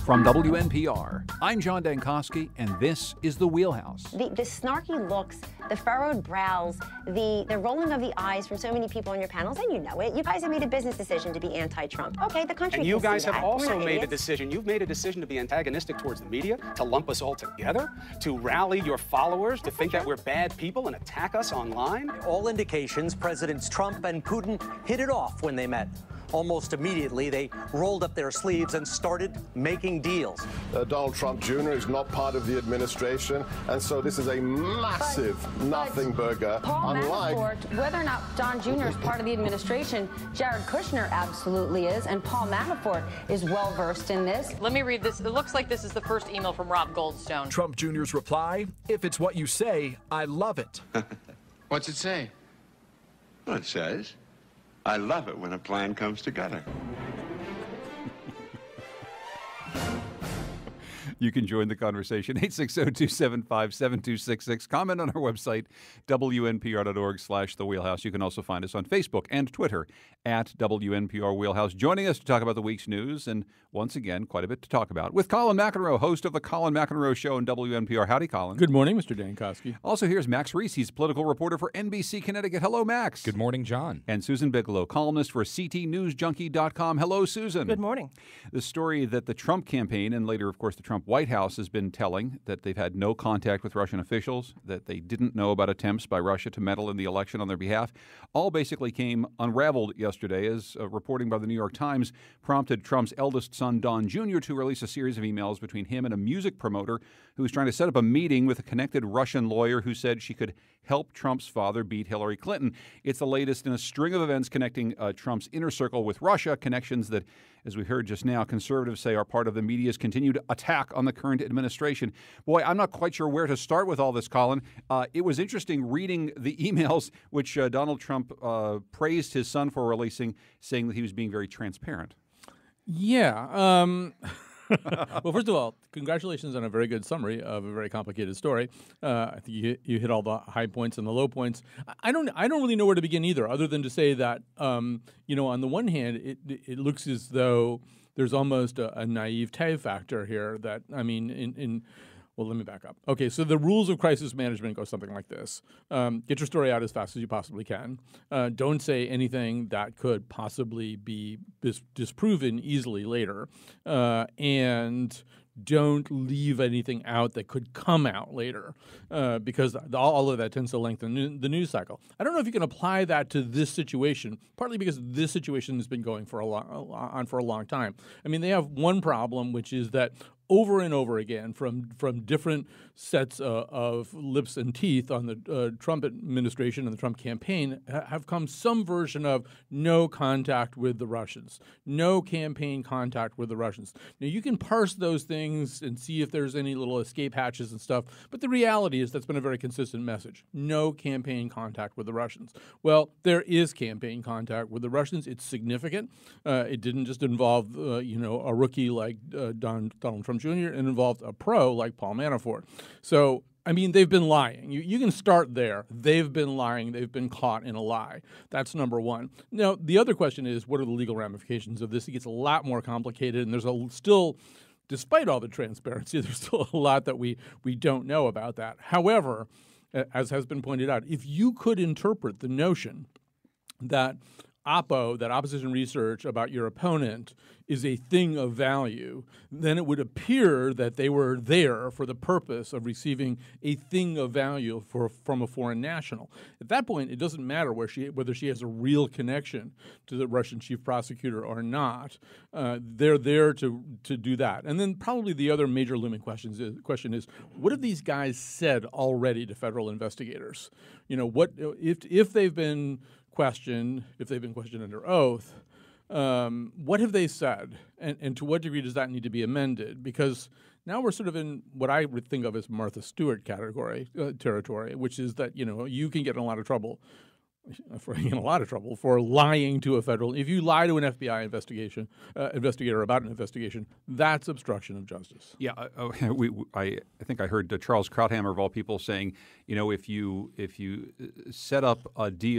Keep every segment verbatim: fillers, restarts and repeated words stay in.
From W N P R, I'm John Dankosky, and this is The Wheelhouse. The, the snarky looks, the furrowed brows, the, the rolling of the eyes from so many people on your panels, and you know it. You guys have made a business decision to be anti-Trump. Okay, the country And you can guys see have that. also We're not made a idiots. decision. You've made a decision to be antagonistic towards the media, to lump us all together, to rally your followers, to think that we're bad people and attack us online. All indications Presidents Trump and Putin hit it off when they met. Almost immediately, they rolled up their sleeves and started making deals. Uh, Donald Trump Junior is not part of the administration, and so this is a massive But- nothing but burger. Paul Unlike Manafort, whether or not Don Junior is part of the administration, Jared Kushner absolutely is, and Paul Manafort is well versed in this. Let me read this. It looks like this is the first email from Rob Goldstone. Trump Junior's reply, "If it's what you say, I love it." What's it say? Well, it says, I love it when a plan comes together. You can join the conversation, eight six zero, two seven five, seven two six six. Comment on our website, W N P R dot org slash The Wheelhouse. You can also find us on Facebook and Twitter at W N P R Wheelhouse. Joining us to talk about the week's news, and once again, quite a bit to talk about, with Colin McEnroe, host of the Colin McEnroe Show on W N P R. Howdy, Colin. Good morning, Mister Dankosky. Also, here's Max Reese. He's political reporter for N B C Connecticut. Hello, Max. Good morning, John. And Susan Bigelow, columnist for C T News Junkie dot com. Hello, Susan. Good morning. The story that the Trump campaign and later, of course, the Trump White House has been telling, that they've had no contact with Russian officials, that they didn't know about attempts by Russia to meddle in the election on their behalf, all basically came unraveled yesterday as uh, reporting by the New York Times prompted Trump's eldest son, Don Junior, to release a series of emails between him and a music promoter who was trying to set up a meeting with a connected Russian lawyer who said she could help Trump's father beat Hillary Clinton. It's the latest in a string of events connecting uh, Trump's inner circle with Russia, connections that, as we heard just now, conservatives say are part of the media's continued attack on the current administration. Boy, I'm not quite sure where to start with all this, Colin. Uh, it was interesting reading the emails which uh, Donald Trump uh, praised his son for releasing, saying that he was being very transparent. Yeah. Um, well, first of all, congratulations on a very good summary of a very complicated story. Uh, I think you, you hit all the high points and the low points. I don't I don't really know where to begin either, other than to say that, um, you know, on the one hand, it, it looks as though there's almost a, a naivete factor here that, I mean, in, in Well, let me back up. Okay, so the rules of crisis management go something like this. Um, get your story out as fast as you possibly can. Uh, don't say anything that could possibly be dis- disproven easily later. Uh, and don't leave anything out that could come out later uh, because all, all of that tends to lengthen the news cycle. I don't know if you can apply that to this situation, partly because this situation has been going for a long, on for a long time. I mean, they have one problem, which is that over and over again from from different sets uh, of lips and teeth on the uh, Trump administration and the Trump campaign ha- have come some version of no contact with the Russians, no campaign contact with the Russians. Now, you can parse those things and see if there's any little escape hatches and stuff, but the reality is that's been a very consistent message. No campaign contact with the Russians. Well, there is campaign contact with the Russians. It's significant. Uh, it didn't just involve, uh, you know, a rookie like uh, Don, Donald Trump Junior and involved a pro like Paul Manafort. So, I mean, they've been lying. You, you can start there. They've been lying. They've been caught in a lie. That's number one. Now, the other question is, what are the legal ramifications of this? It gets a lot more complicated, and there's a still, despite all the transparency, there's still a lot that we, we don't know about that. However, as has been pointed out, if you could interpret the notion that oppo, that opposition research about your opponent, is a thing of value, then it would appear that they were there for the purpose of receiving a thing of value for, from a foreign national. At that point, it doesn't matter where she, whether she has a real connection to the Russian chief prosecutor or not. Uh, they're there to to do that. And then probably the other major looming questions is, question is, what have these guys said already to federal investigators? You know, what if if they've been questioned, if they've been questioned under oath, um, what have they said? And, and to what degree does that need to be amended? Because now we're sort of in what I would think of as Martha Stewart category, uh, territory, which is that, you know, you can get in a lot of trouble, for in a lot of trouble for lying to a federal. If you lie to an F B I investigation, uh, investigator about an investigation, that's obstruction of justice. Yeah, uh, we, I, I think I heard uh, Charles Krauthammer of all people saying, you know, if you if you set up a deal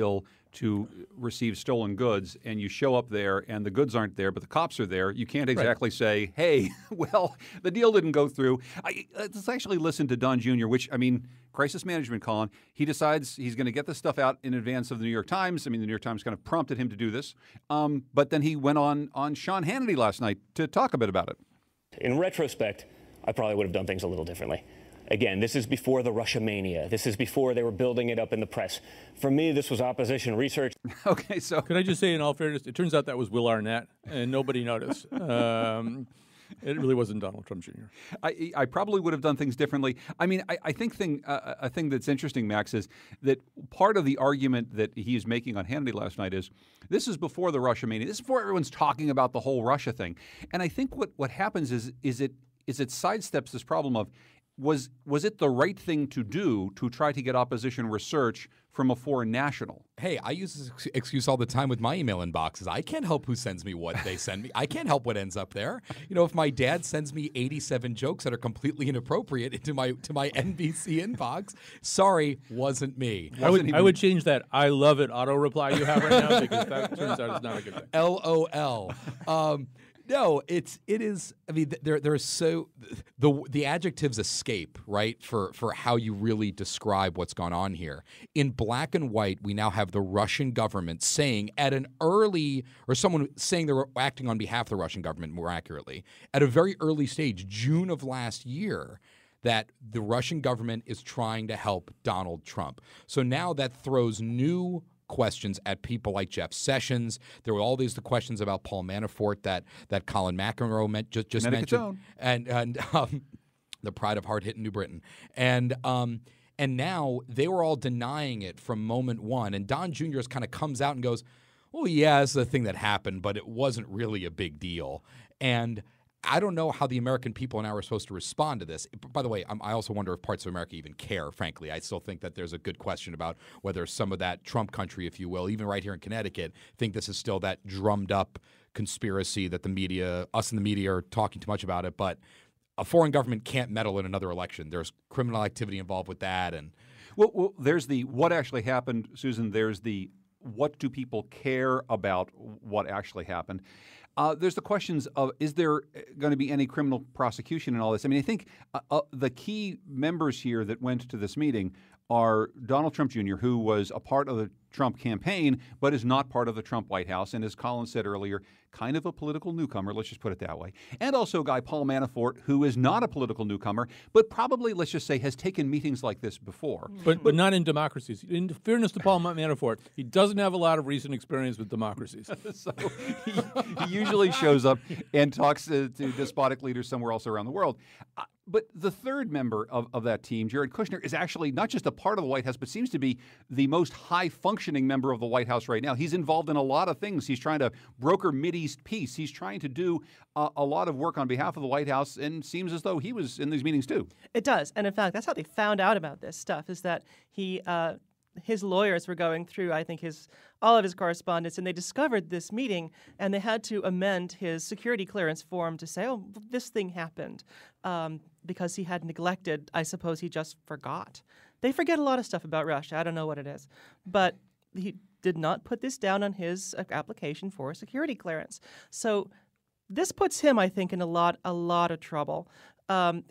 to receive stolen goods, and you show up there and the goods aren't there, but the cops are there, you can't exactly right. say, hey, well, the deal didn't go through. I, let's actually listen to Don Junior, which, I mean, crisis management, Colin. He decides he's going to get this stuff out in advance of the New York Times. I mean, the New York Times kind of prompted him to do this. Um, but then he went on, on Sean Hannity last night to talk a bit about it. In retrospect, I probably would have done things a little differently. Again, this is before the Russia mania. This is before they were building it up in the press. For me, this was opposition research. Okay, so could I just say, in all fairness, it turns out that was Will Arnett, and nobody noticed. Um, it really wasn't Donald Trump Junior I, I probably would have done things differently. I mean, I, I think thing uh, a thing that's interesting, Max, is that part of the argument that he is making on Hannity last night is this is before the Russia mania. This is before everyone's talking about the whole Russia thing. And I think what what happens is is it is it sidesteps this problem of Was was it the right thing to do to try to get opposition research from a foreign national? Hey, I use this excuse all the time with my email inboxes. I can't help who sends me what they send me. I can't help what ends up there. You know, if my dad sends me eighty-seven jokes that are completely inappropriate into my to my N B C inbox, sorry, wasn't me. I would I would change that I love it auto reply you have right now, because that turns out it's not a good thing. L O L. Um, No, it's it is. I mean, there there are so the the adjectives escape, right, for for how you really describe what's gone on here. In black and white, we now have the Russian government saying at an early, or someone saying they're acting on behalf of the Russian government more accurately, at a very early stage, June of last year, that the Russian government is trying to help Donald Trump. So now that throws new questions at people like Jeff Sessions. There were all these the questions about Paul Manafort that that Colin McEnroe meant, just, just mentioned, own. and and um, the pride of hard-hitting New Britain, and um, and now they were all denying it from moment one. And Don Junior kind of comes out and goes, "Well, yeah, it's the thing that happened, but it wasn't really a big deal." And I don't know how the American people now are supposed to respond to this. By the way, I'm, I also wonder if parts of America even care, frankly. I still think that there's a good question about whether some of that Trump country, if you will, even right here in Connecticut, think this is still that drummed up conspiracy that the media, us and the media are talking too much about it. But a foreign government can't meddle in another election. There's criminal activity involved with that. And well, well there's the what actually happened, Susan. There's the what do people care about what actually happened. Uh, there's the questions of, is there going to be any criminal prosecution and all this? I mean, I think uh, uh, the key members here that went to this meeting are Donald Trump Junior, who was a part of the Trump campaign, but is not part of the Trump White House, and as Colin said earlier, kind of a political newcomer, let's just put it that way. And also a guy, Paul Manafort, who is not a political newcomer, but probably, let's just say, has taken meetings like this before. But but not in democracies. In fairness to Paul Manafort, he doesn't have a lot of recent experience with democracies. So he, he usually shows up and talks to, to despotic leaders somewhere else around the world. Uh, But the third member of, of that team, Jared Kushner, is actually not just a part of the White House, but seems to be the most high-functioning member of the White House right now. He's involved in a lot of things. He's trying to broker Mideast peace. He's trying to do uh, a lot of work on behalf of the White House, and seems as though he was in these meetings too. It does. And in fact, that's how they found out about this stuff, is that he uh, his lawyers were going through, I think, his all of his correspondence, and they discovered this meeting, and they had to amend his security clearance form to say, oh, this thing happened, um, because he had neglected, I suppose he just forgot. They forget a lot of stuff about Russia. I don't know what it is. But he did not put this down on his application for a security clearance. So this puts him, I think, in a lot, a lot of trouble. Um,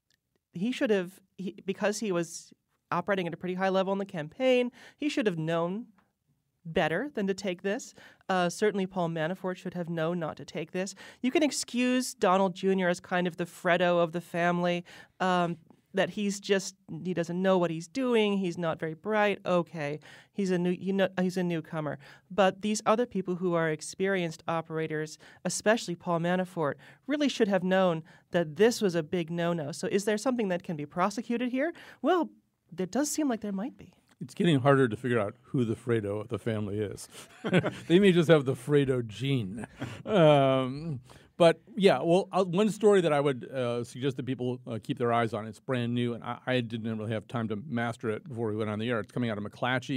he should have, he, because he was operating at a pretty high level in the campaign, he should have known better than to take this. Uh, certainly Paul Manafort should have known not to take this. You can excuse Donald Junior as kind of the Fredo of the family, um, that he's just, he doesn't know what he's doing, he's not very bright, okay, he's a new, you know, he's a newcomer. But these other people who are experienced operators, especially Paul Manafort, really should have known that this was a big no-no. So is there something that can be prosecuted here? Well, it does seem like there might be. It's getting harder to figure out who the Fredo of the family is. They may just have the Fredo gene. Um, but yeah, well, uh, one story that I would uh, suggest that people uh, keep their eyes on, it's brand new, and I, I didn't really have time to master it before we went on the air. It's coming out of McClatchy.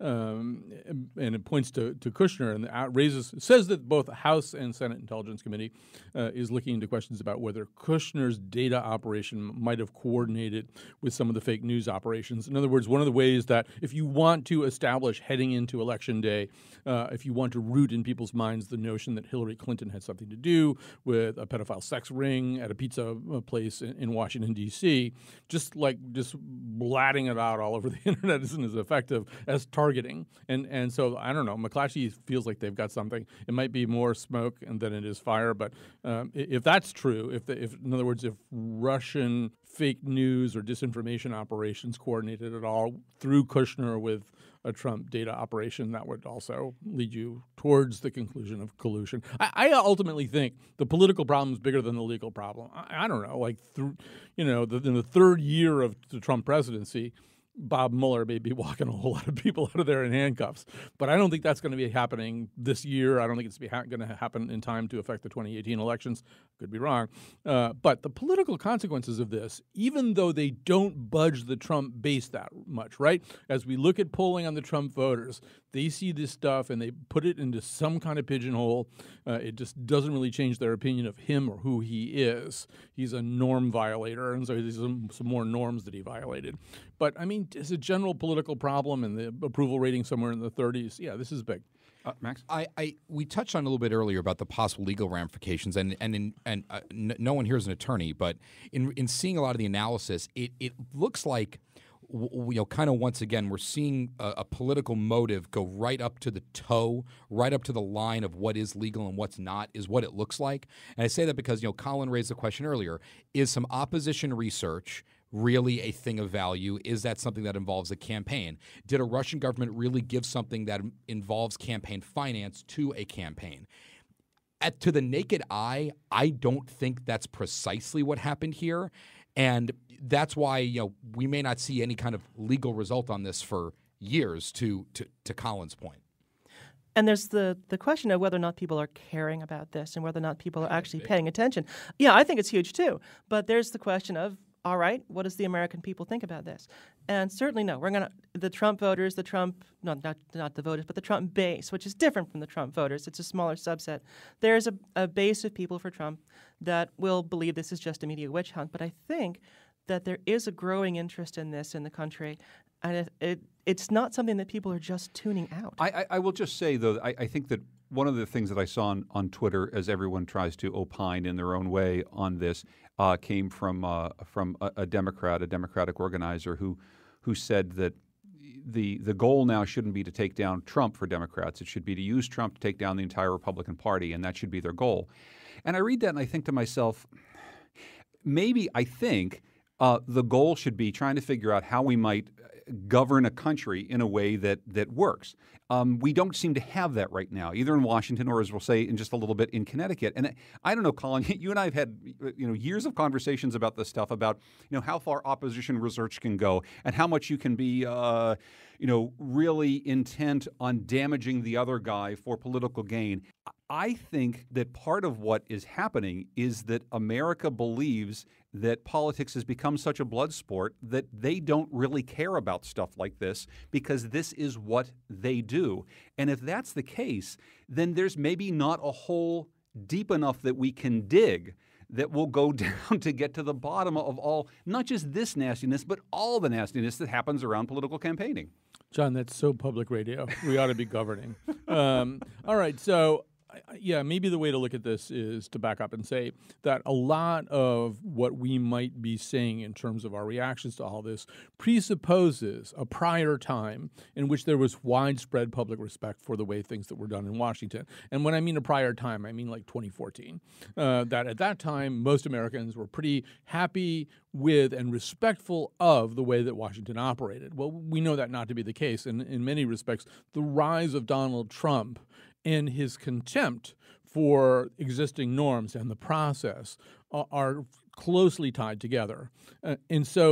um, and it points to, to Kushner and raises says that both the House and Senate Intelligence Committee uh, is looking into questions about whether Kushner's data operation might have coordinated with some of the fake news operations. In other words, one of the ways that if you want to establish heading into Election Day, uh, if you want to root in people's minds the notion that Hillary Clinton had something to do with a pedophile sex ring at a pizza place in, in Washington, D C, just like just blatting it out all over the internet isn't as effective as targeting. And and so, I don't know, McClatchy feels like they've got something. It might be more smoke than it is fire, but um, if that's true, if, the, if in other words, if Russian fake news or disinformation operations coordinated at all through Kushner with a Trump data operation, that would also lead you towards the conclusion of collusion. I, I ultimately think the political problem is bigger than the legal problem. I, I don't know, like, th- you know, the, in the third year of the Trump presidency, Bob Mueller may be walking a whole lot of people out of there in handcuffs. But I don't think that's going to be happening this year. I don't think it's ha- going to happen in time to affect the twenty eighteen elections. Could be wrong. Uh, but the political consequences of this, even though they don't budge the Trump base that much, right? As we look at polling on the Trump voters, they see this stuff and they put it into some kind of pigeonhole. Uh, it just doesn't really change their opinion of him or who he is. He's a norm violator, and so there's some, some more norms that he violated. But, I mean, it's a general political problem, and the approval rating somewhere in the thirties. Yeah, this is big. Uh, Max? I, I we touched on a little bit earlier about the possible legal ramifications, and and in, and uh, n- no one here is an attorney, but in in seeing a lot of the analysis, it it looks like, w- you know, kind of once again we're seeing a, a political motive go right up to the toe, right up to the line of what is legal and what's not, is what it looks like. And I say that because, you know, Colin raised the question earlier: is some opposition research really a thing of value? Is that something that involves a campaign? Did a Russian government really give something that involves campaign finance to a campaign? At, to the naked eye, I don't think that's precisely what happened here. And that's why, you know, we may not see any kind of legal result on this for years, to to, to Colin's point. And there's the, the question of whether or not people are caring about this and whether or not people are actually paying attention. Yeah, I think it's huge too. But there's the question of, all right, what does the American people think about this? And certainly no, we're going to, the Trump voters, the Trump, no, not not the voters, but the Trump base, which is different from the Trump voters. It's a smaller subset. There's a, a base of people for Trump that will believe this is just a media witch hunt. But I think that there is a growing interest in this in the country. And it, it it's not something that people are just tuning out. I, I, I will just say, though, I, I think that one of the things that I saw on, on Twitter, as everyone tries to opine in their own way on this, uh, came from uh, from a, a Democrat, a Democratic organizer, who who said that the the goal now shouldn't be to take down Trump for Democrats. It should be to use Trump to take down the entire Republican Party, and that should be their goal. And I read that and I think to myself, maybe I think uh, the goal should be trying to figure out how we might govern a country in a way that that works. Um, we don't seem to have that right now, either in Washington or, as we'll say in just a little bit, in Connecticut. And I, I don't know, Colin, you and I have had you know years of conversations about this stuff, about you know how far opposition research can go and how much you can be uh, you know really intent on damaging the other guy for political gain. I think that part of what is happening is that America believes that politics has become such a blood sport that they don't really care about stuff like this because this is what they do. And if that's the case, then there's maybe not a hole deep enough that we can dig that will go down to get to the bottom of all, not just this nastiness, but all the nastiness that happens around political campaigning. John, that's so public radio. We ought to be governing. Um, all right, so yeah, maybe the way to look at this is to back up and say that a lot of what we might be saying in terms of our reactions to all this presupposes a prior time in which there was widespread public respect for the way things that were done in Washington. And when I mean a prior time, I mean like twenty fourteen. Uh, that at that time, most Americans were pretty happy with and respectful of the way that Washington operated. Well, we know that not to be the case. And in many respects, the rise of Donald Trump and his contempt for existing norms and the process uh, are closely tied together. Uh, and so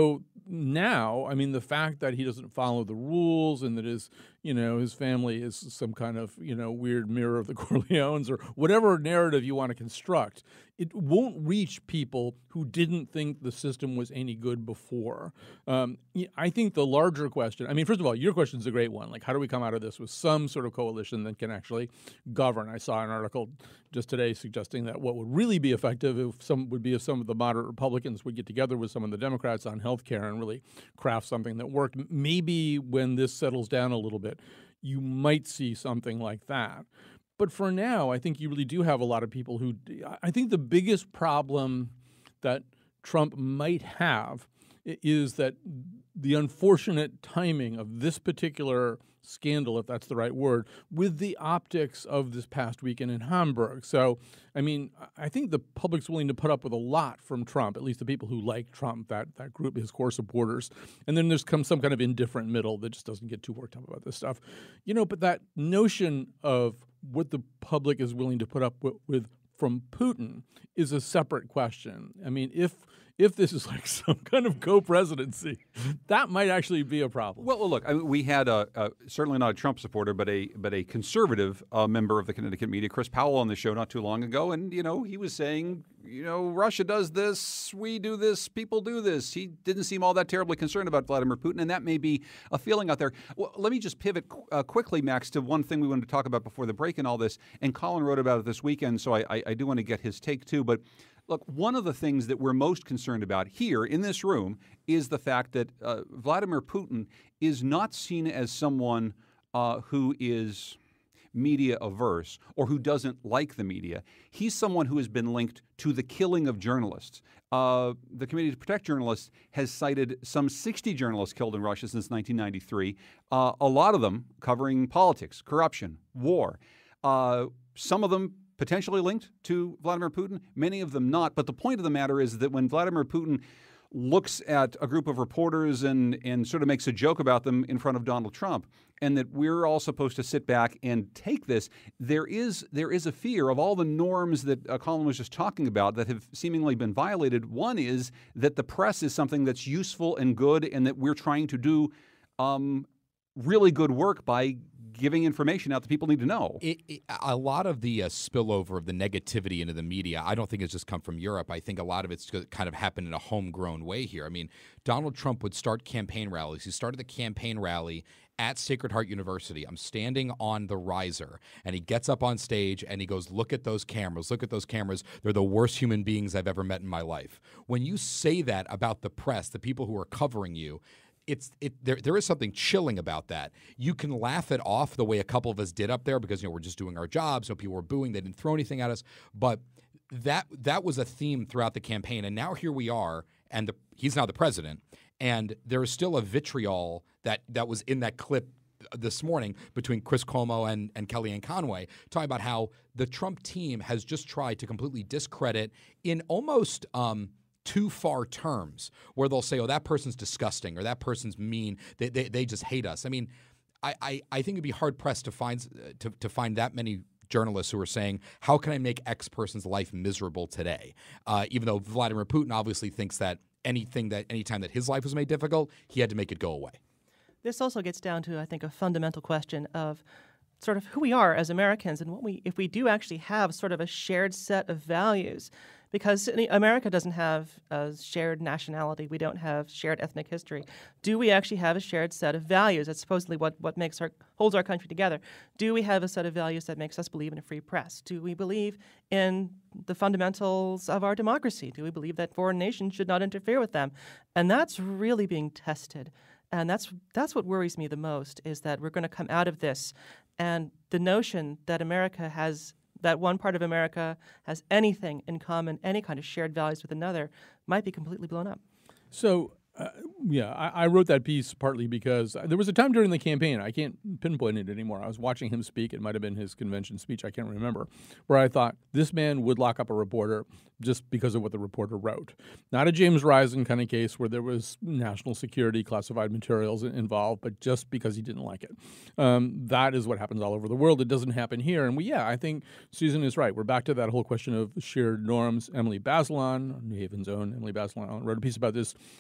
now, I mean, the fact that he doesn't follow the rules and that his, you know, his family is some kind of, you know, weird mirror of the Corleones or whatever narrative you want to construct, it won't reach people who didn't think the system was any good before. Um, I think the larger question, I mean, first of all, your question is a great one. Like, how do we come out of this with some sort of coalition that can actually govern? I saw an article just today suggesting that what would really be effective if some would be if some of the moderate Republicans would get together with some of the Democrats on health care and really craft something that worked. Maybe when this settles down a little bit, you might see something like that. But for now, I think you really do have a lot of people who – I think the biggest problem that Trump might have is that the unfortunate timing of this particular scandal, if that's the right word, with the optics of this past weekend in Hamburg. So, I mean, I think the public's willing to put up with a lot from Trump, at least the people who like Trump, that that group, his core supporters. And then there's come some kind of indifferent middle that just doesn't get too worked up about this stuff. You know, but that notion of what the public is willing to put up with, with from Putin is a separate question. I mean, if if this is like some kind of co-presidency, that might actually be a problem. Well, well look, I mean, we had a, a certainly not a Trump supporter, but a but a conservative uh, member of the Connecticut media, Chris Powell, on the show not too long ago, and you know he was saying, you know, Russia does this, we do this, people do this. He didn't seem all that terribly concerned about Vladimir Putin, and that may be a feeling out there. Well, let me just pivot uh, quickly, Max, to one thing we wanted to talk about before the break and all this. And Colin wrote about it this weekend, so I, I, I do want to get his take too, but. Look, one of the things that we're most concerned about here in this room is the fact that uh, Vladimir Putin is not seen as someone uh, who is media averse or who doesn't like the media. He's someone who has been linked to the killing of journalists. Uh, the Committee to Protect Journalists has cited some sixty journalists killed in Russia since nineteen ninety-three, uh, a lot of them covering politics, corruption, war. Uh, some of them potentially linked to Vladimir Putin, many of them not. But the point of the matter is that when Vladimir Putin looks at a group of reporters and, and sort of makes a joke about them in front of Donald Trump, and that we're all supposed to sit back and take this, there is there is a fear of all the norms that uh, Colin was just talking about that have seemingly been violated. One is that the press is something that's useful and good, and that we're trying to do um, really good work by giving information out that people need to know. It, it, a lot of the uh, spillover of the negativity into the media, I don't think it's just come from Europe. I think a lot of it's kind of happened in a homegrown way here. I mean, Donald Trump would start campaign rallies. He started the campaign rally at Sacred Heart University. I'm standing on the riser, and he gets up on stage and he goes, look at those cameras, look at those cameras. They're the worst human beings I've ever met in my life. When you say that about the press, the people who are covering you, It's it there. There is something chilling about that. You can laugh it off the way a couple of us did up there because you know we're just doing our jobs. No people were booing. They didn't throw anything at us. But that that was a theme throughout the campaign. And now here we are, and the, he's now the president. And there is still a vitriol that that was in that clip this morning between Chris Cuomo and, and Kellyanne Conway, talking about how the Trump team has just tried to completely discredit in almost um, too far terms, where they'll say, oh, that person's disgusting or that person's mean. They they, they just hate us. I mean, I, I, I think it'd be hard-pressed to find to, to find that many journalists who are saying, how can I make X person's life miserable today? Uh, even though Vladimir Putin obviously thinks that anything that anytime that his life was made difficult, he had to make it go away. This also gets down to, I think, a fundamental question of sort of who we are as Americans and what we, if we do actually have sort of a shared set of values. Because America doesn't have a shared nationality. We don't have shared ethnic history. Do we actually have a shared set of values? That's supposedly what, what makes our holds our country together. Do we have a set of values that makes us believe in a free press? Do we believe in the fundamentals of our democracy? Do we believe that foreign nations should not interfere with them? And that's really being tested. And that's that's what worries me the most, is that we're going to come out of this, and the notion that America has that one part of America has anything in common, any kind of shared values with another, might be completely blown up. So, uh, yeah, I, I wrote that piece partly because there was a time during the campaign, I can't pinpoint it anymore, I was watching him speak, it might have been his convention speech, I can't remember, where I thought this man would lock up a reporter just because of what the reporter wrote. Not a James Risen kind of case where there was national security classified materials involved, but just because he didn't like it. Um, that is what happens all over the world. It doesn't happen here. And we, yeah, I think Susan is right. We're back to that whole question of shared norms. Emily Bazelon, New Haven's own Emily Bazelon, wrote a piece about this for the New York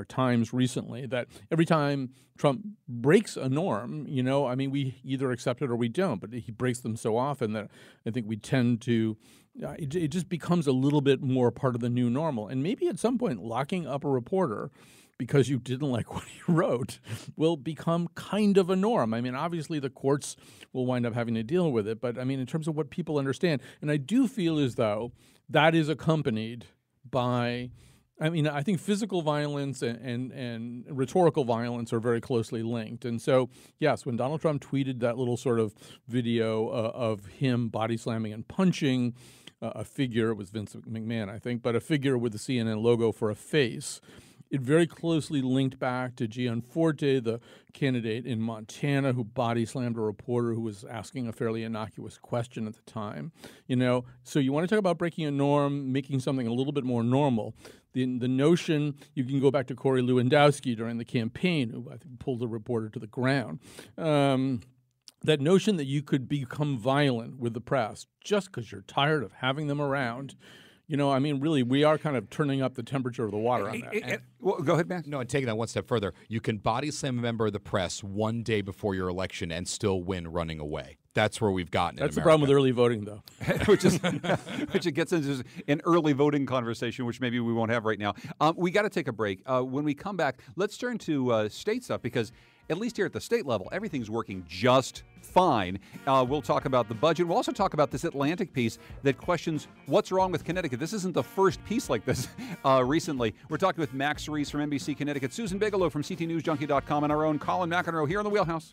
York Times recently that every time Trump breaks a norm, you know, I mean, we either accept it or we don't, but he breaks them so often that I think we tend to, uh, it, it just becomes a little bit more part of the new normal. And maybe at some point locking up a reporter because you didn't like what he wrote will become kind of a norm. I mean, obviously the courts will wind up having to deal with it, but I mean, in terms of what people understand, and I do feel as though that is accompanied by, I mean, I think physical violence and, and, and rhetorical violence are very closely linked. And so, yes, when Donald Trump tweeted that little sort of video uh, of him body slamming and punching uh, a figure, it was Vince McMahon, I think, but a figure with the C N N logo for a face, it very closely linked back to Gianforte, the candidate in Montana who body slammed a reporter who was asking a fairly innocuous question at the time. You know, so you want to talk about breaking a norm, making something a little bit more normal. The, the notion, you can go back to Corey Lewandowski during the campaign, who I think pulled a reporter to the ground. Um, that notion that you could become violent with the press just because you're tired of having them around. You know, I mean, really, we are kind of turning up the temperature of the water on that. And, and, well, go ahead, Matt. No, and taking that one step further, you can body slam a member of the press one day before your election and still win running away. That's where we've gotten. That's in the problem with early voting, though. which is which it gets into an early voting conversation, which maybe we won't have right now. Um, we got to take a break. Uh, when we come back, let's turn to uh, state stuff because at least here at the state level, everything's working just fine. Uh, we'll talk about the budget. We'll also talk about this Atlantic piece that questions what's wrong with Connecticut. This isn't the first piece like this uh, recently. We're talking with Max Reese from N B C Connecticut, Susan Bigelow from C T News Junkie dot com, and our own Colin McEnroe here in the Wheelhouse.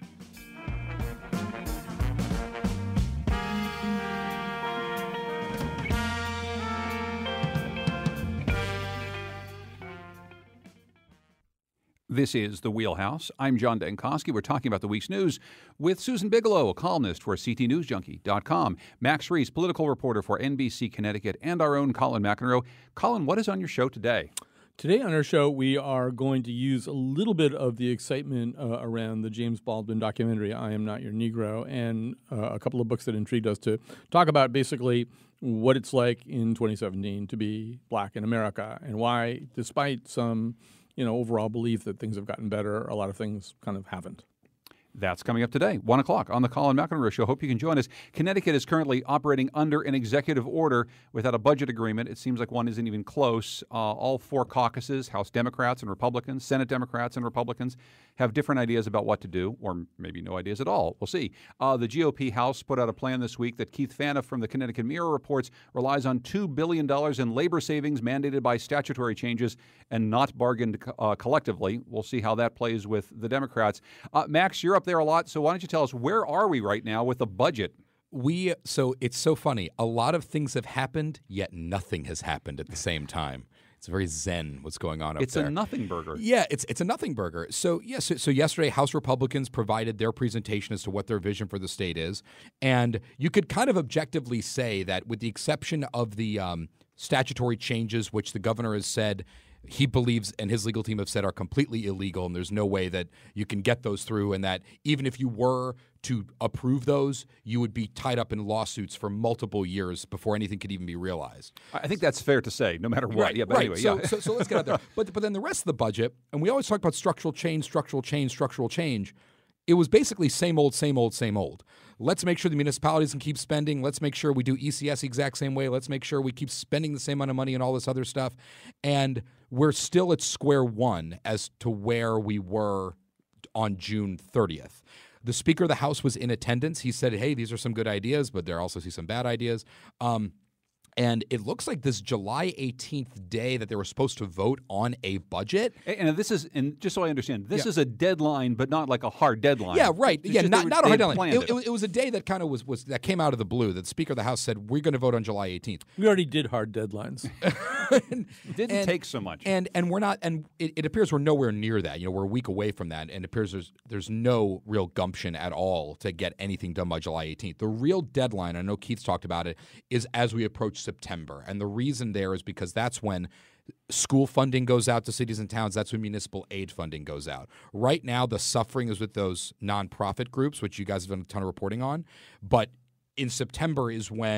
This is The Wheelhouse. I'm John Dankosky. We're talking about the week's news with Susan Bigelow, a columnist for C T News Junkie dot com, Max Reese, political reporter for N B C Connecticut, and our own Colin McEnroe. Colin, what is on your show today? Today on our show, we are going to use a little bit of the excitement uh, around the James Baldwin documentary, I Am Not Your Negro, and uh, a couple of books that intrigued us to talk about basically what it's like in twenty seventeen to be black in America and why, despite some you know, overall belief that things have gotten better, a lot of things kind of haven't. That's coming up today, one o'clock on the Colin McEnroe Show. Hope you can join us. Connecticut is currently operating under an executive order without a budget agreement. It seems like one isn't even close. Uh, all four caucuses, House Democrats and Republicans, Senate Democrats and Republicans, have different ideas about what to do, or maybe no ideas at all. We'll see. Uh, the G O P House put out a plan this week that Keith Faniff from the Connecticut Mirror reports relies on two billion dollars in labor savings mandated by statutory changes and not bargained uh, collectively. We'll see how that plays with the Democrats. Uh, Max, you're up there a lot, so why don't you tell us, where are we right now with the budget? We so it's so funny. A lot of things have happened, yet nothing has happened at the same time. It's very zen what's going on up it's there. It's a nothing burger. Yeah, it's it's a nothing burger. So yes, yeah, so, so yesterday House Republicans provided their presentation as to what their vision for the state is, and you could kind of objectively say that, with the exception of the um, statutory changes, which the governor has said he believes and his legal team have said are completely illegal, and there's no way that you can get those through, and that even if you were to approve those, you would be tied up in lawsuits for multiple years before anything could even be realized. I think that's fair to say, no matter what. Right, yeah, but right. anyway, so, yeah. so, so let's get out there. But, but then the rest of the budget, and we always talk about structural change, structural change, structural change. It was basically same old, same old, same old. Let's make sure the municipalities can keep spending. Let's make sure we do E C S the exact same way. Let's make sure we keep spending the same amount of money and all this other stuff. And we're still at square one as to where we were on June thirtieth. The Speaker of the House was in attendance. He said, hey, these are some good ideas, but there also see some bad ideas. Um, And it looks like this July eighteenth day that they were supposed to vote on a budget. And this is, and just so I understand, this yeah. is a deadline, but not like a hard deadline. Yeah, right. It's yeah, just not, were, not a hard deadline. It, it, it, it was a day that kind of was, was that came out of the blue. That the Speaker of the House said, we're going to vote on July eighteenth. We already did hard deadlines. and, it didn't and, take so much. And and we're not, and it, it appears we're nowhere near that. You know, we're a week away from that, and it appears there's there's no real gumption at all to get anything done by July eighteenth. The real deadline, I know Keith's talked about it, is as we approach September. And the reason there is because that's when school funding goes out to cities and towns. That's when municipal aid funding goes out. Right now, the suffering is with those nonprofit groups, which you guys have done a ton of reporting on. But in September is when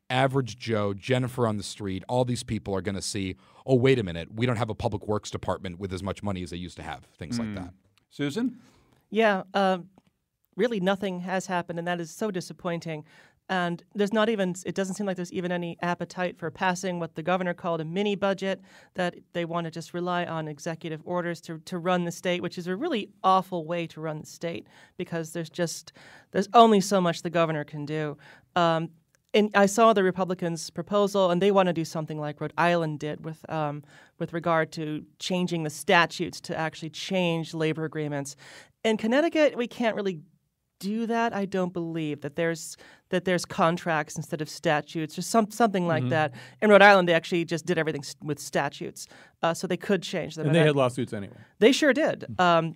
average Joe, Jennifer on the street, all these people are going to see, oh, wait a minute, we don't have a public works department with as much money as they used to have, things mm. like that. Susan? Yeah, uh, really nothing has happened, and that is so disappointing. And there's not even, it doesn't seem like there's even any appetite for passing what the governor called a mini budget, that they want to just rely on executive orders to, to run the state, which is a really awful way to run the state because there's just, there's only so much the governor can do. Um, and I saw the Republicans' proposal, and they want to do something like Rhode Island did with, um, with regard to changing the statutes to actually change labor agreements. In Connecticut, we can't really do that. I don't believe that there's that there's contracts instead of statutes or some something like mm-hmm. that. In Rhode Island, they actually just did everything st- with statutes, uh, so they could change them. And, and they I, had lawsuits anyway. They sure did. Um,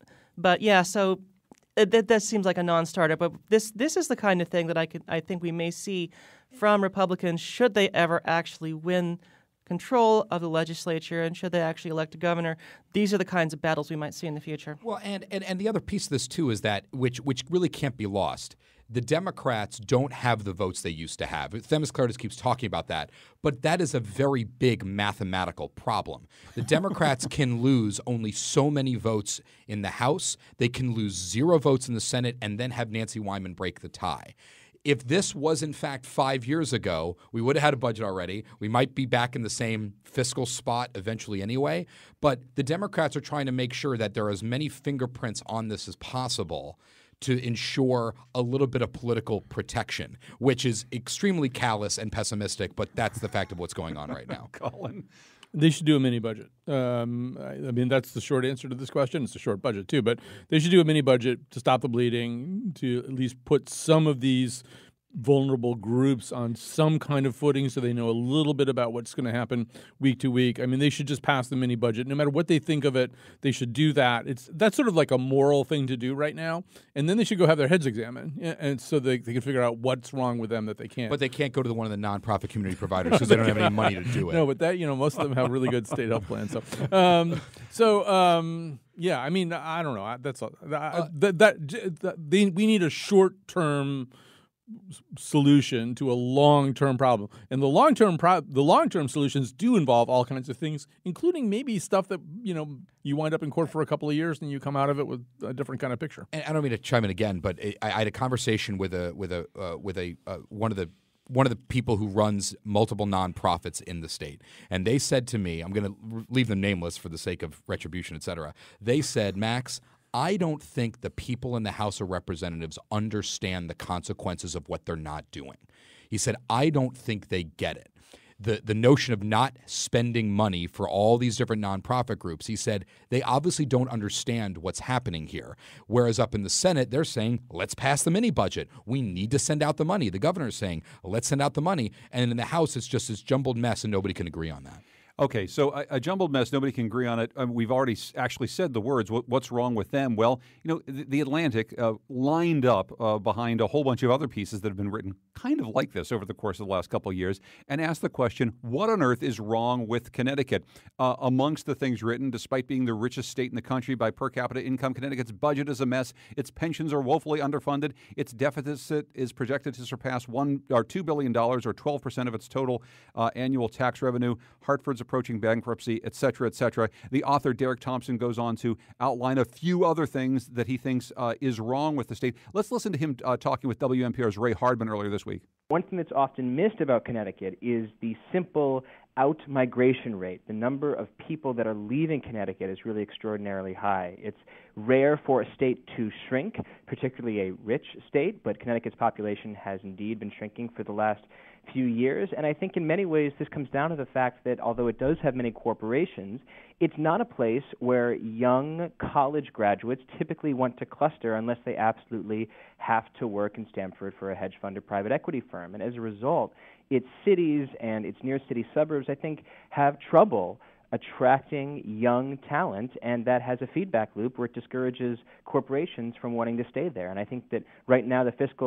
but yeah, so it, that, that seems like a non-starter. But this this is the kind of thing that I could I think we may see from Republicans should they ever actually win control of the legislature and should they actually elect a governor. These are the kinds of battles we might see in the future. Well, and, and, and the other piece of this, too, is that, which which really can't be lost, the Democrats don't have the votes they used to have. Themis Claridis keeps talking about that, but that is a very big mathematical problem. The Democrats can lose only so many votes in the House. They can lose zero votes in the Senate and then have Nancy Wyman break the tie. If this was, in fact, five years ago, we would have had a budget already. We might be back in the same fiscal spot eventually anyway. But the Democrats are trying to make sure that there are as many fingerprints on this as possible to ensure a little bit of political protection, which is extremely callous and pessimistic, but that's the fact of what's going on right now. Colin? They should do a mini budget. Um, I, I mean, that's the short answer to this question. It's a short budget, too. But they should do a mini budget to stop the bleeding, to at least put some of these vulnerable groups on some kind of footing so they know a little bit about what's going to happen week to week. I mean, they should just pass the mini budget. No matter what they think of it, they should do that. It's That's sort of like a moral thing to do right now. And then they should go have their heads examined, and so they, they can figure out what's wrong with them that they can't. But they can't go to the, one of the nonprofit community providers because they don't have any money to do it. No, but that, you know, most of them have really good state health plans. So, um, so um, yeah, I mean, I don't know. That's all. Uh, that, that, that they, we need a short-term solution to a long-term problem, and the long-term pro- the long-term solutions do involve all kinds of things, including maybe stuff that you know you wind up in court for a couple of years and you come out of it with a different kind of picture. And I don't mean to chime in again, but I, I had a conversation with a with a uh, with a uh, one of the one of the people who runs multiple nonprofits in the state, and they said to me, I'm going to leave them nameless for the sake of retribution, et cetera. They said, Max, I don't think the people in the House of Representatives understand the consequences of what they're not doing. He said, I don't think they get it. The the notion of not spending money for all these different nonprofit groups, he said, they obviously don't understand what's happening here. Whereas up in the Senate, they're saying, let's pass the mini budget. We need to send out the money. The governor's saying, let's send out the money. And in the House, it's just this jumbled mess, and nobody can agree on that. Okay, so a, a jumbled mess, nobody can agree on it. Um, we've already s- actually said the words. What, what's wrong with them? Well, you know, the, the Atlantic uh, lined up uh, behind a whole bunch of other pieces that have been written kind of like this over the course of the last couple of years and asked the question, what on earth is wrong with Connecticut? Uh, amongst the things written, despite being the richest state in the country by per capita income, Connecticut's budget is a mess. Its pensions are woefully underfunded. Its deficit is projected to surpass one or two billion dollars, or twelve percent of its total uh, annual tax revenue. Hartford's approaching bankruptcy, et cetera, et cetera. The author, Derek Thompson, goes on to outline a few other things that he thinks uh, is wrong with the state. Let's listen to him uh, talking with W N P R's Ray Hardman earlier this week. One thing that's often missed about Connecticut is the simple out-migration rate. The number of people that are leaving Connecticut is really extraordinarily high. It's rare for a state to shrink, particularly a rich state, but Connecticut's population has indeed been shrinking for the last few years, and I think in many ways this comes down to the fact that although it does have many corporations, it's not a place where young college graduates typically want to cluster unless they absolutely have to work in Stamford for a hedge fund or private equity firm. And as a result, its cities and its near-city suburbs, I think, have trouble attracting young talent, and that has a feedback loop where it discourages corporations from wanting to stay there. And I think that right now the fiscal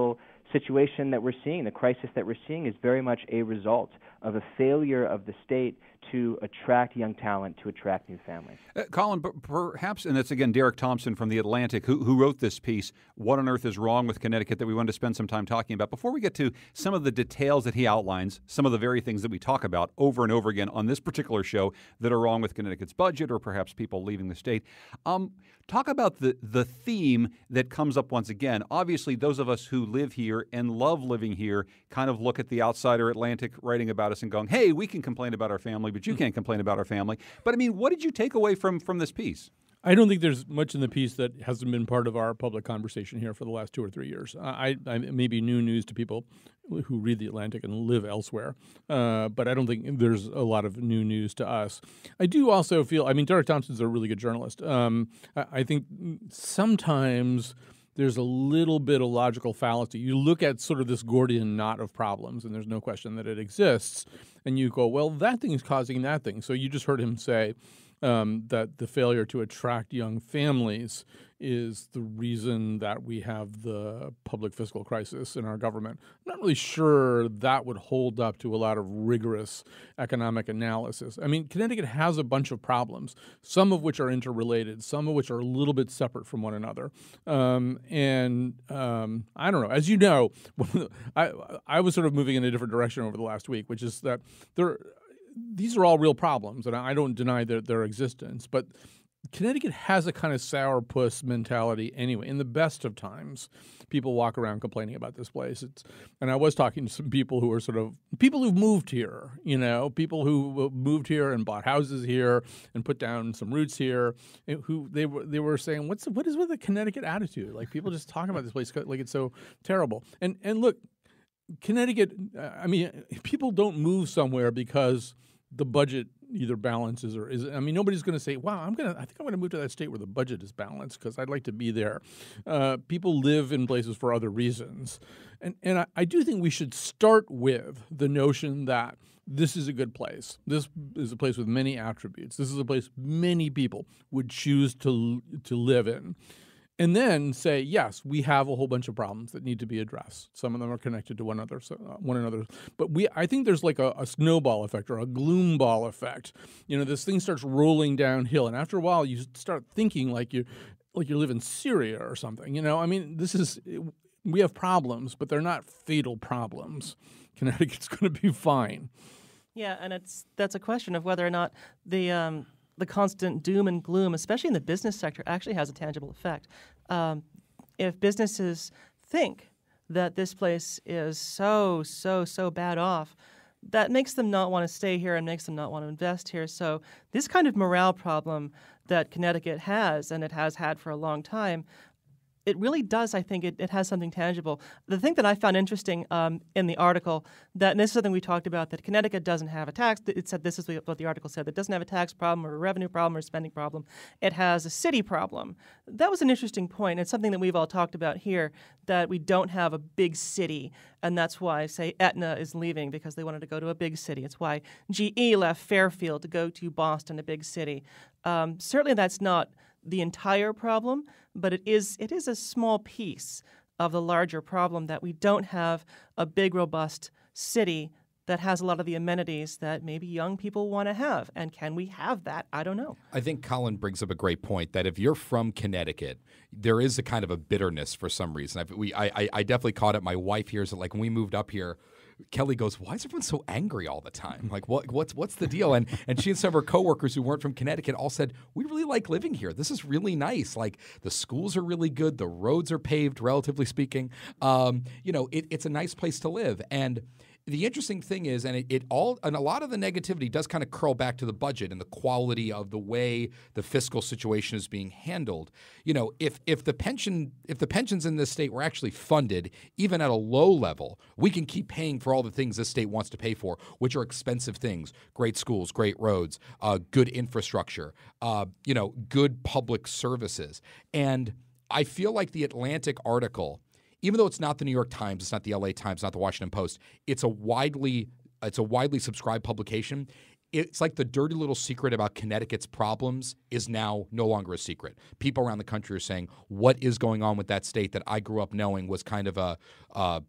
situation that we're seeing, the crisis that we're seeing, is very much a result of a failure of the state to attract young talent, to attract new families. Uh, Colin, but perhaps, and it's again Derek Thompson from The Atlantic who, who wrote this piece, What on Earth is Wrong with Connecticut, that we wanted to spend some time talking about. Before we get to some of the details that he outlines, some of the very things that we talk about over and over again on this particular show that are wrong with Connecticut's budget or perhaps people leaving the state, um, talk about the, the theme that comes up once again. Obviously, those of us who live here and love living here kind of look at the outsider Atlantic writing about us and going, hey, we can complain about our family, but you can't complain about our family. But I mean, what did you take away from, from this piece? I don't think there's much in the piece that hasn't been part of our public conversation here for the last two or three years. I, I may be new news to people who read The Atlantic and live elsewhere, uh, but I don't think there's a lot of new news to us. I do also feel, I mean, Derek Thompson's a really good journalist. Um, I, I think sometimes there's a little bit of logical fallacy. You look at sort of this Gordian knot of problems, and there's no question that it exists, and you go, well, that thing is causing that thing. So you just heard him say, Um, that the failure to attract young families is the reason that we have the public fiscal crisis in our government. I'm not really sure that would hold up to a lot of rigorous economic analysis. I mean, Connecticut has a bunch of problems, some of which are interrelated, some of which are a little bit separate from one another. Um, and um, I don't know. As you know, I, I was sort of moving in a different direction over the last week, which is that there – these are all real problems, and I don't deny their, their existence. But Connecticut has a kind of sourpuss mentality anyway. In the best of times, people walk around complaining about this place. It's, and I was talking to some people who are sort of people who've moved here, you know, people who moved here and bought houses here and put down some roots here. Who they were they were saying, "What's what is with the Connecticut attitude? Like people just talking about this place like it's so terrible." And and look. Connecticut, I mean, people don't move somewhere because the budget either balances or is. I mean, nobody's going to say, "Wow, I'm going to. I think I'm going to move to that state where the budget is balanced because I'd like to be there." Uh, people live in places for other reasons, and and I, I do think we should start with the notion that this is a good place. This is a place with many attributes. This is a place many people would choose to to live in. And then say, yes, we have a whole bunch of problems that need to be addressed. Some of them are connected to one another, so, uh, one another. But we, I think there's like a, a snowball effect or a gloom ball effect. You know, this thing starts rolling downhill, and after a while, you start thinking like you, like you live in Syria or something. You know, I mean, this is we have problems, but they're not fatal problems. Connecticut's going to be fine. Yeah, and it's that's a question of whether or not the. Um, the constant doom and gloom, especially in the business sector, actually has a tangible effect. Um, if businesses think that this place is so, so, so bad off, that makes them not want to stay here and makes them not want to invest here. So this kind of morale problem that Connecticut has, and it has had for a long time, it really does, I think, it, it has something tangible. The thing that I found interesting um, in the article, that and this is something we talked about, that Connecticut doesn't have a tax. It said this is what the article said. It doesn't have a tax problem or a revenue problem or a spending problem. It has a city problem. That was an interesting point. It's something that we've all talked about here, that we don't have a big city, and that's why, say, Aetna is leaving because they wanted to go to a big city. It's why G E left Fairfield to go to Boston, a big city. Um, certainly that's not the entire problem, but it is it is a small piece of the larger problem that we don't have a big, robust city that has a lot of the amenities that maybe young people want to have. And can we have that? I don't know. I think Colin brings up a great point that if you're from Connecticut, there is a kind of a bitterness for some reason. I've, we, I, I definitely caught it. My wife hears it. Like when we moved up here, Kelly goes, "Why is everyone so angry all the time? Like, what, what's what's the deal?" And and she and some of her coworkers who weren't from Connecticut all said, "We really like living here. This is really nice. Like, the schools are really good. The roads are paved, relatively speaking. Um, you know, it, it's a nice place to live." And the interesting thing is, and it, it all, and a lot of the negativity does kind of curl back to the budget and the quality of the way the fiscal situation is being handled. You know, if if the pension, if the pensions in this state were actually funded, even at a low level, we can keep paying for all the things this state wants to pay for, which are expensive things: great schools, great roads, uh, good infrastructure, uh, you know, good public services. And I feel like the Atlantic article, even though it's not the New York Times, it's not the L A Times, not the Washington Post, it's a widely it's a widely subscribed publication. It's like the dirty little secret about Connecticut's problems is now no longer a secret. People around the country are saying, what is going on with that state that I grew up knowing was kind of a uh,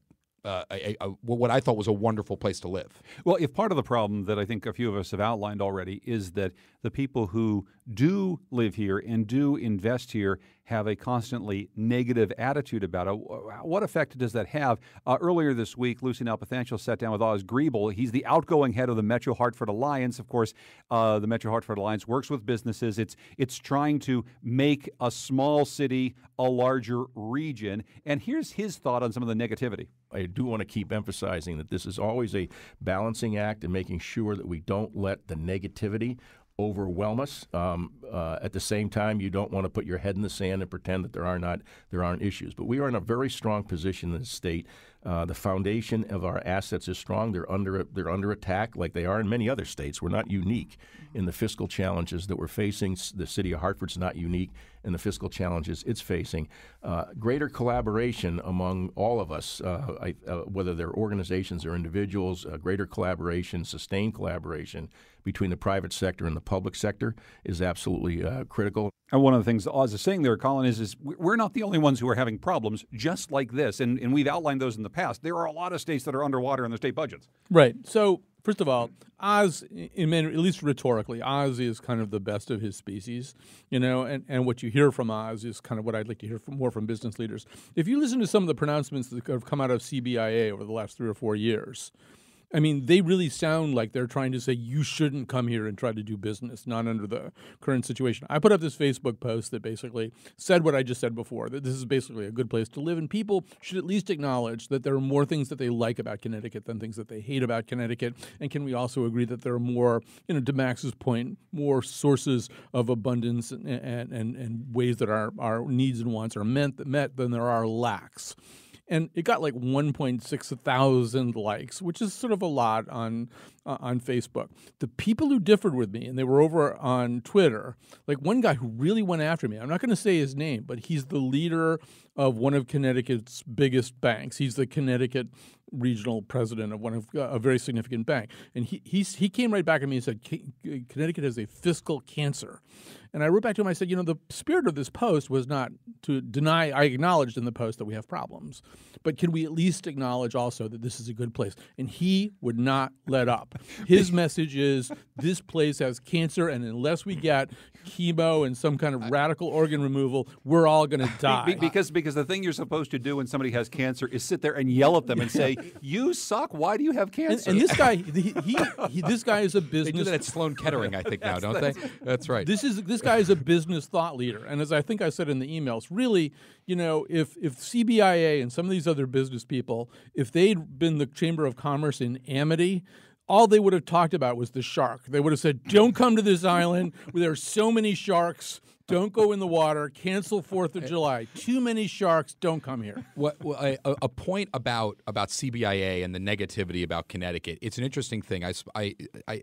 uh, a, a, what I thought was a wonderful place to live. Well, if part of the problem that I think a few of us have outlined already is that the people who do live here and do invest here have a constantly negative attitude about it, what effect does that have? Uh, earlier this week, Lucy Nalpathanchil sat down with Oz Griebel. He's the outgoing head of the Metro Hartford Alliance. Of course, uh, the Metro Hartford Alliance works with businesses. It's it's trying to make a small city a larger region. And here's his thought on some of the negativity. I do want to keep emphasizing that this is always a balancing act and making sure that we don't let the negativity overwhelm us. Um, uh, at the same time, you don't want to put your head in the sand and pretend that there are not there aren't issues. But we are in a very strong position in the state. Uh, the foundation of our assets is strong. They're under they're under attack, like they are in many other states. We're not unique in the fiscal challenges that we're facing. The city of Hartford's not unique in the fiscal challenges it's facing. Uh, greater collaboration among all of us, uh, I, uh, whether they're organizations or individuals, uh, greater collaboration, sustained collaboration between the private sector and the public sector is absolutely uh, critical. And one of the things Oz is saying there, Colin, is, is we're not the only ones who are having problems just like this. And, and we've outlined those in the past. There are a lot of states that are underwater in their state budgets. Right. So, first of all, Oz, in many, at least rhetorically, Oz is kind of the best of his species, you know, and, and what you hear from Oz is kind of what I'd like to hear from, more from business leaders. If you listen to some of the pronouncements that have come out of C B I A over the last three or four years, I mean, they really sound like they're trying to say you shouldn't come here and try to do business, not under the current situation. I put up this Facebook post that basically said what I just said before, that this is basically a good place to live, and people should at least acknowledge that there are more things that they like about Connecticut than things that they hate about Connecticut. And can we also agree that there are more, you know, to Max's point, more sources of abundance and, and, and, and ways that our, our needs and wants are meant, met than there are lacks. And it got like one point six thousand likes, which is sort of a lot on uh, on Facebook. The people who differed with me, and they were over on Twitter, like one guy who really went after me, I'm not going to say his name, but he's the leader of one of Connecticut's biggest banks. He's the Connecticut regional president of one of uh, a very significant bank. And he he's, he came right back at me and said, Connecticut has a fiscal cancer. And I wrote back to him, I said, you know, the spirit of this post was not to deny, I acknowledged in the post that we have problems, but can we at least acknowledge also that this is a good place? And he would not let up. His message is this place has cancer, and unless we get chemo and some kind of radical organ removal, we're all going to die. Be- because, because the thing you're supposed to do when somebody has cancer is sit there and yell at them and say, you suck, why do you have cancer? And, and this guy, he, he, he, this guy is a business. They do that at Sloan Kettering, I think, now, don't they? That's right. This is this guy is a business thought leader, and as I think I said in the emails, really, you know, if if C B I A and some of these other business people, if they'd been the Chamber of Commerce in Amity, all they would have talked about was the shark. They would have said, don't come to this island where there are so many sharks. Don't go in the water. Cancel fourth of July. Too many sharks. Don't come here. What, well, a, a point about, about C B I A and the negativity about Connecticut. It's an interesting thing. I, I,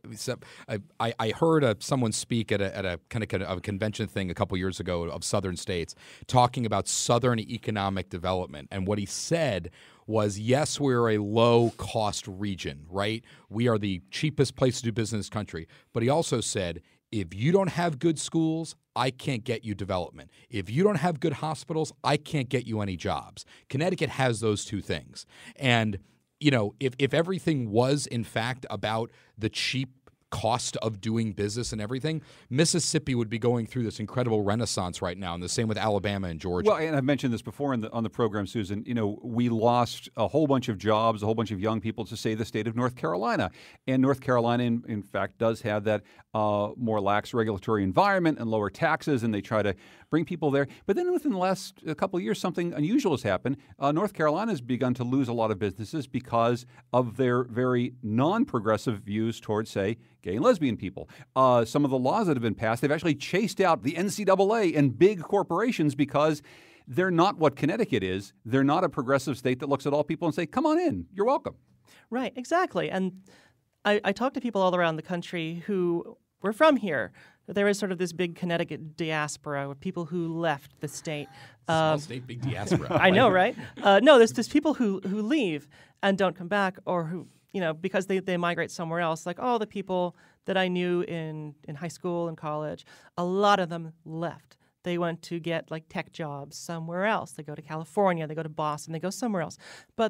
I, I, I heard a, someone speak at a, at a kind of a convention thing a couple years ago of southern states talking about southern economic development. And what he said was, yes, we're a low-cost region, right? We are the cheapest place to do business in this country. But he also said, if you don't have good schools, I can't get you development. If you don't have good hospitals, I can't get you any jobs. Connecticut has those two things. And, you know, if, if everything was, in fact, about the cheap cost of doing business and everything, Mississippi would be going through this incredible renaissance right now, and the same with Alabama and Georgia. Well, and I've mentioned this before in the, on the program, Susan. You know, we lost a whole bunch of jobs, a whole bunch of young people to, say, the state of North Carolina. And North Carolina, in, in fact, does have that uh, more lax regulatory environment and lower taxes, and they try to bring people there. But then within the last a couple of years, something unusual has happened. Uh, North Carolina has begun to lose a lot of businesses because of their very non-progressive views towards, say, gay and lesbian people. Uh, some of the laws that have been passed, they've actually chased out the N C double A and big corporations because they're not what Connecticut is. They're not a progressive state that looks at all people and say, come on in, you're welcome. Right, exactly. And I, I talk to people all around the country who were from here. There is sort of this big Connecticut diaspora of people who left the state. Small um, state, big diaspora. I know, right? Uh, no, there's there's people who, who leave and don't come back, or who, you know, because they, they migrate somewhere else. Like all the people that I knew in, in high school and college, a lot of them left. They went to get like tech jobs somewhere else. They go to California, they go to Boston, they go somewhere else. But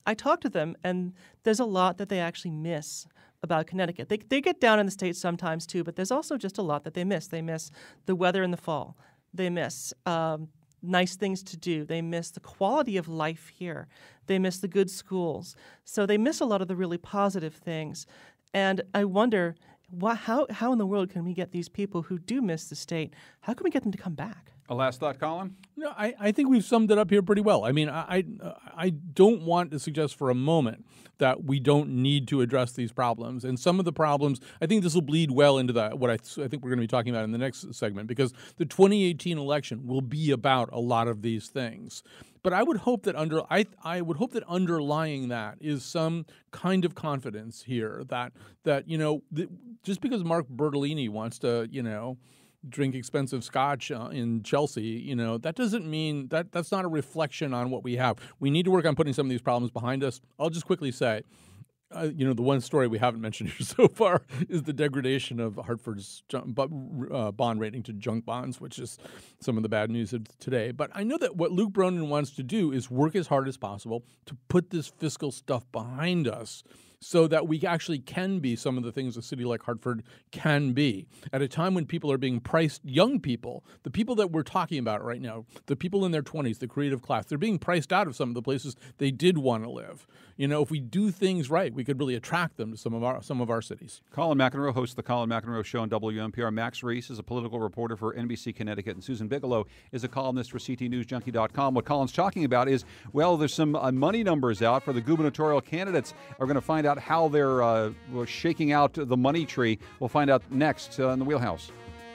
I talk to them, and there's a lot that they actually miss about Connecticut. They, they get down in the States sometimes, too, but there's also just a lot that they miss. They miss the weather in the fall. They miss um, nice things to do. They miss the quality of life here. They miss the good schools. So they miss a lot of the really positive things. And I wonder, wh- how, how in the world can we get these people who do miss the state, how can we get them to come back? A last thought, Colin? No, I, I think we've summed it up here pretty well. I mean, I, I I don't want to suggest for a moment that we don't need to address these problems. And some of the problems, I think this will bleed well into the, what I, I think we're going to be talking about in the next segment, because the twenty eighteen election will be about a lot of these things. But I would hope that under I I would hope that underlying that is some kind of confidence here that that you know th- just because Mark Bertolini wants to you know. drink expensive scotch uh, in Chelsea, you know, that doesn't mean that that's not a reflection on what we have. We need to work on putting some of these problems behind us. I'll just quickly say, uh, you know, the one story we haven't mentioned here so far is the degradation of Hartford's junk, uh, bond rating to junk bonds, which is some of the bad news of today. But I know that what Luke Bronin wants to do is work as hard as possible to put this fiscal stuff behind us, so that we actually can be some of the things a city like Hartford can be. At a time when people are being priced, young people, the people that we're talking about right now, the people in their twenties, the creative class, they're being priced out of some of the places they did want to live. You know, if we do things right, we could really attract them to some of our some of our cities. Colin McEnroe hosts the Colin McEnroe Show on W N P R. Max Reese is a political reporter for N B C Connecticut, and Susan Bigelow is a columnist for C T News Junkie dot com. What Colin's talking about is, well, there's some uh, money numbers out for the gubernatorial candidates. We're going to find out how they're uh, shaking out the money tree. We'll find out next uh, in the Wheelhouse.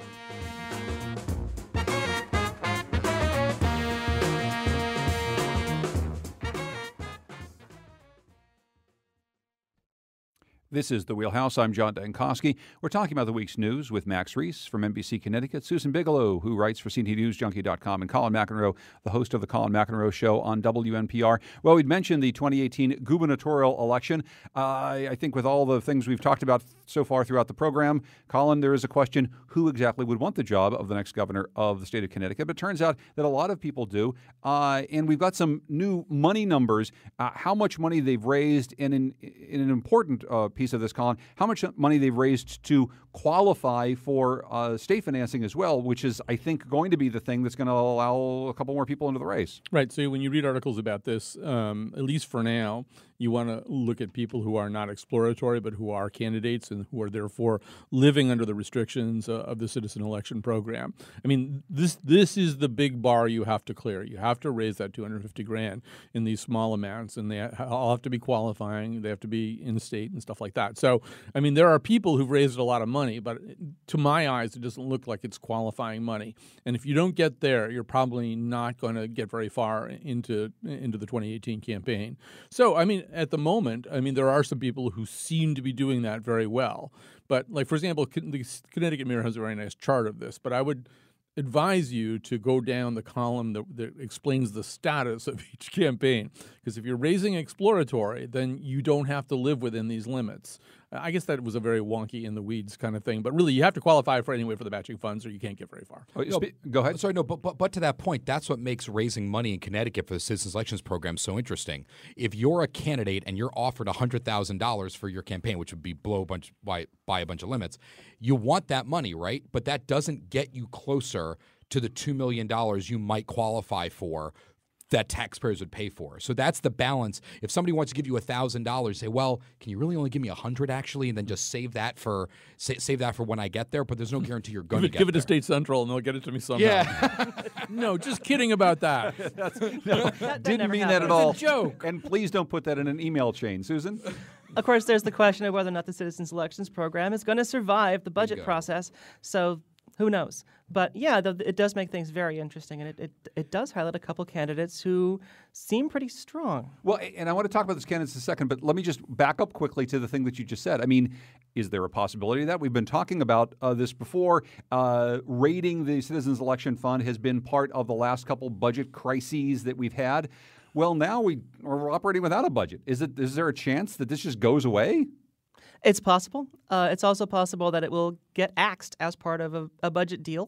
This is The Wheelhouse. I'm John Dankosky. We're talking about the week's news with Max Reese from N B C Connecticut, Susan Bigelow, who writes for C T News Junkie dot com, and Colin McEnroe, the host of the Colin McEnroe Show on W N P R. Well, we'd mentioned the twenty eighteen gubernatorial election. Uh, I think with all the things we've talked about so far throughout the program, Colin, there is a question, who exactly would want the job of the next governor of the state of Connecticut? But it turns out that a lot of people do. Uh, and we've got some new money numbers, uh, how much money they've raised, and in, in an important uh, piece of this, Colin, how much money they've raised to qualify for uh, state financing as well, which is, I think, going to be the thing that's going to allow a couple more people into the race. Right. So when you read articles about this, um, at least for now, you want to look at people who are not exploratory, but who are candidates and who are therefore living under the restrictions uh, of the citizen election program. I mean, this this is the big bar you have to clear. You have to raise that two hundred fifty grand in these small amounts, and they all have to be qualifying. They have to be in state and stuff like that. So, I mean, there are people who've raised a lot of money, but to my eyes, it doesn't look like it's qualifying money. And if you don't get there, you're probably not going to get very far into into the twenty eighteen campaign. So, I mean, at the moment, I mean, there are some people who seem to be doing that very well. But, like, for example, the Connecticut Mirror has a very nice chart of this. But I would advise you to go down the column that, that explains the status of each campaign. Because if you're raising exploratory, then you don't have to live within these limits. I guess that was a very wonky in the weeds kind of thing. But really, you have to qualify for anyway for the matching funds, or you can't get very far. Oh, no, go ahead. Sorry, no, but, but but to that point, that's what makes raising money in Connecticut for the Citizens Elections Program so interesting. If you're a candidate and you're offered one hundred thousand dollars for your campaign, which would be blow a bunch by, by a bunch of limits, you want that money, right? But that doesn't get you closer to the two million dollars you might qualify for that taxpayers would pay for. So that's the balance. If somebody wants to give you one thousand dollars, say, well, can you really only give me one hundred dollars actually, and then just save that for sa- save that for when I get there? But there's no guarantee you're going to get Give it there. to State Central, and they'll get it to me somehow. Yeah. No, just kidding about that. That's, no, that didn't mean happened. that at all. It's a joke. And please don't put that in an email chain. Susan? Of course, there's the question of whether or not the Citizens Elections Program is going to survive the budget process. So who knows? But yeah, the, it does make things very interesting, and it, it it does highlight a couple candidates who seem pretty strong. Well, and I want to talk about those candidates in a second, but let me just back up quickly to the thing that you just said. I mean, is there a possibility of that? We've been talking about uh, this before. Uh, raiding the Citizens Election Fund has been part of the last couple budget crises that we've had. Well, now we are operating without a budget. Is it? Is there a chance that this just goes away? It's possible. Uh, it's also possible that it will get axed as part of a, a budget deal.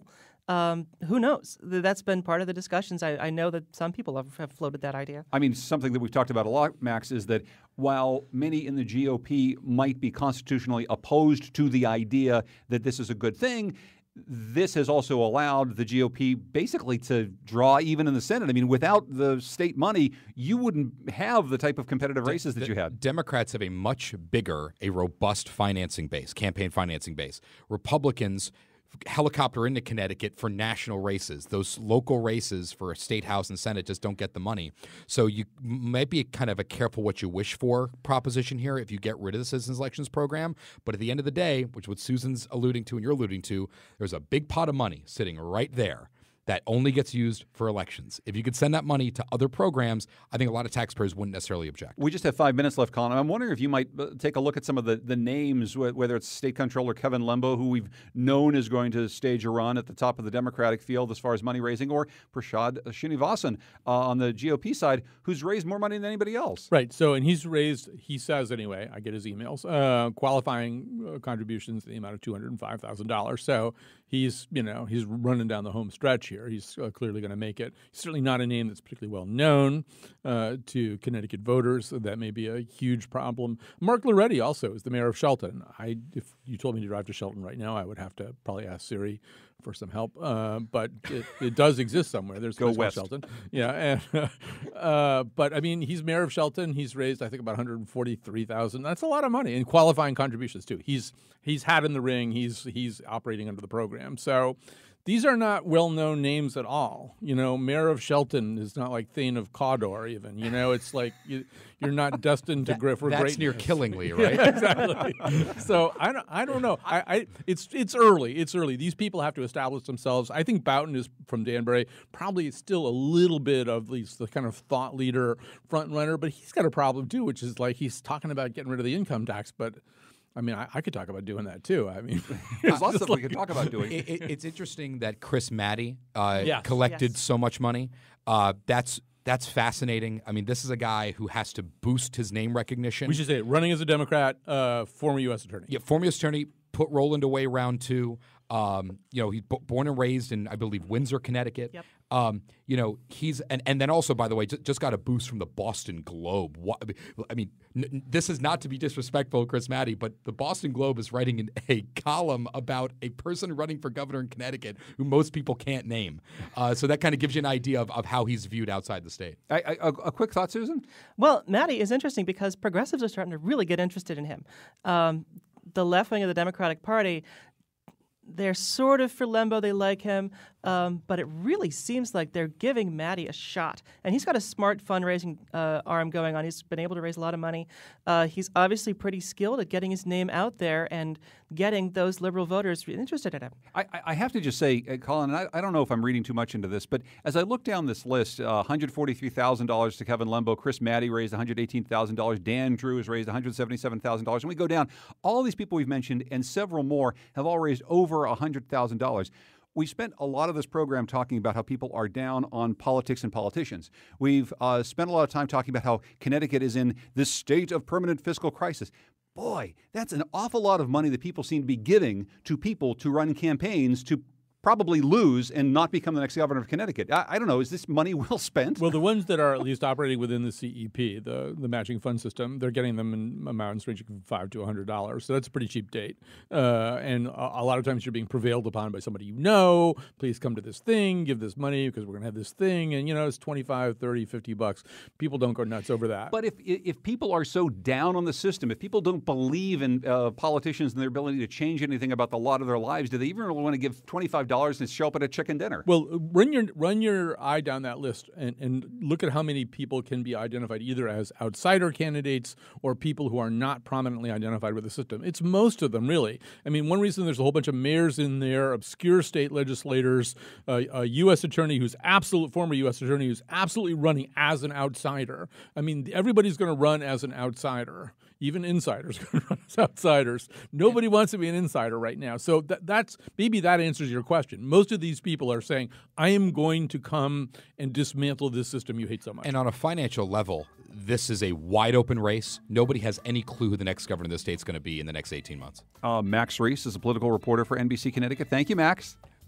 Um, who knows? That's been part of the discussions. I, I know that some people have, have floated that idea. I mean, something that we've talked about a lot, Max, is that while many in the G O P might be constitutionally opposed to the idea that this is a good thing, this has also allowed the G O P basically to draw even in the Senate. I mean, without the state money, you wouldn't have the type of competitive races that the you had. Democrats have a much bigger, a robust financing base, campaign financing base. Republicans helicopter into Connecticut for national races. Those local races for state house and Senate just don't get the money. So you might be kind of a careful what you wish for proposition here if you get rid of the citizens elections program. But at the end of the day, which what Susan's alluding to and you're alluding to, there's a big pot of money sitting right there that only gets used for elections. If you could send that money to other programs, I think a lot of taxpayers wouldn't necessarily object. We just have five minutes left, Colin. I'm wondering if you might take a look at some of the, the names, whether it's State Comptroller Kevin Lembo, who we've known is going to stage a run at the top of the Democratic field as far as money raising, or Prashad Srinivasan uh, on the G O P side, who's raised more money than anybody else. Right. So, and he's raised, he says anyway, I get his emails, uh, qualifying uh, contributions in the amount of two hundred five thousand dollars. So he's, you know, he's running down the home stretch here. He's uh, clearly going to make it. He's certainly not a name that's particularly well known uh, to Connecticut voters. So that may be a huge problem. Mark Loretti also is the mayor of Shelton. I, if you told me to drive to Shelton right now, I would have to probably ask Siri for some help. Uh, but it, it does exist somewhere. There's Go west. Shelton. Yeah. And, uh, but I mean, he's mayor of Shelton. He's raised, I think, about one hundred forty-three thousand dollars. That's a lot of money, and qualifying contributions too. He's he's had in the ring. He's he's operating under the program. So these are not well-known names at all. You know, mayor of Shelton is not like Thane of Cawdor even. You know, it's like you, you're not destined to that, for that's greatness. near Killingly, right? Yeah, exactly. So I don't, I don't know. I, I it's it's early. It's early. These people have to establish themselves. I think Boughton is from Danbury, probably still a little bit of at least the kind of thought leader, front runner, but he's got a problem too, which is like he's talking about getting rid of the income tax, but I mean, I, I could talk about doing that too. I mean, there's lots of stuff like, we could talk about doing. It, it, it's interesting that Chris Maddy uh, yes. collected Yes. so much money. Uh, that's that's fascinating. I mean, this is a guy who has to boost his name recognition. We should say it. Running as a Democrat, uh, former U S attorney. Yeah, former U S attorney, put Roland away round two. Um, you know, he's b- born and raised in, I believe, Windsor, Connecticut. Yep. Um, you know, he's and, and then also, by the way, j- just got a boost from the Boston Globe. What, I mean, n- this is not to be disrespectful, Chris Maddy, but the Boston Globe is writing in a column about a person running for governor in Connecticut who most people can't name. Uh, so that kind of gives you an idea of, of how he's viewed outside the state. I, I, a, a quick thought, Susan? Well, Matty is interesting because progressives are starting to really get interested in him. Um, the left wing of the Democratic Party, they're sort of for Lembo, they like him, um, but it really seems like they're giving Matty a shot. And he's got a smart fundraising uh, arm going on. He's been able to raise a lot of money. Uh, he's obviously pretty skilled at getting his name out there and getting those liberal voters interested in him. I, I have to just say, uh, Colin, and I, I don't know if I'm reading too much into this, but as I look down this list, uh, one hundred forty-three thousand dollars to Kevin Lembo, Chris Maddy raised one hundred eighteen thousand dollars, Dan Drew has raised one hundred seventy-seven thousand dollars, and we go down, all these people we've mentioned and several more have all raised over one hundred thousand dollars. We spent a lot of this program talking about how people are down on politics and politicians. We've uh, spent a lot of time talking about how Connecticut is in this state of permanent fiscal crisis. Boy, that's an awful lot of money that people seem to be giving to people to run campaigns to probably lose and not become the next governor of Connecticut. I, I don't know. Is this money well spent? Well, the ones that are at least operating within the C E P, the the matching fund system, they're getting them in amounts ranging from five to a hundred dollars. So that's a pretty cheap date. Uh, and a, a lot of times you're being prevailed upon by somebody you know. Please come to this thing, give this money because we're going to have this thing, and you know it's twenty-five, thirty, fifty bucks. People don't go nuts over that. But if if people are so down on the system, if people don't believe in uh, politicians and their ability to change anything about the lot of their lives, do they even really want to give twenty-five dollars and show up at a chicken dinner? Well, run your run your eye down that list and, and look at how many people can be identified either as outsider candidates or people who are not prominently identified with the system. It's most of them, really. I mean, one reason there's a whole bunch of mayors in there, obscure state legislators, uh, a U S attorney who's absolute former U S attorney who's absolutely running as an outsider. I mean, everybody's going to run as an outsider. Even insiders are going to run as outsiders. Nobody wants to be an insider right now. So that, that's maybe that answers your question. Most of these people are saying, I am going to come and dismantle this system you hate so much. And on a financial level, this is a wide open race. Nobody has any clue who the next governor of the state is going to be in the next eighteen months. Uh, Max Reese is a political reporter for N B C Connecticut. Thank you, Max.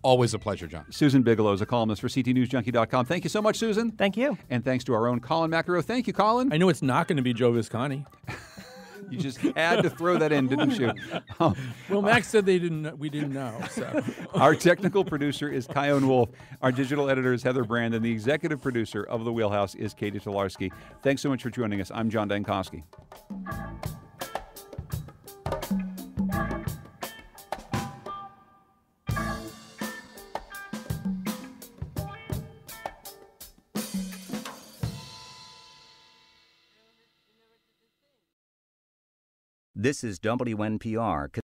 Always a pleasure, John. Susan Bigelow is a columnist for C T News Junkie dot com. Thank you so much, Susan. Thank you. And thanks to our own Colin McEnroe. Thank you, Colin. I know it's not going to be Joe Visconti. You just had to throw that in, didn't you? Oh. Well, Max said they didn't. We didn't know. So. Our technical producer is Kyone Wolf. Our digital editor is Heather Brand, and the executive producer of The Wheelhouse is Katie Tolarski. Thanks so much for joining us. I'm John Dankosky. This is W N P R.